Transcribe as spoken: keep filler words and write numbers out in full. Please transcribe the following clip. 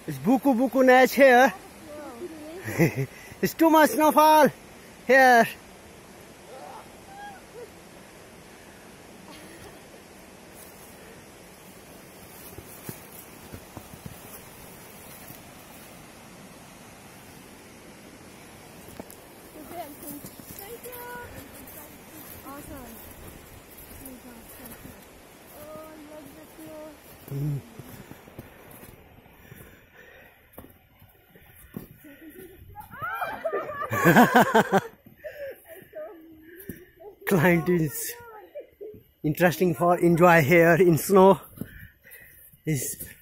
It's buku buku natch here. It's too much snowfall here. Mm. Client is interesting for enjoy here in snow is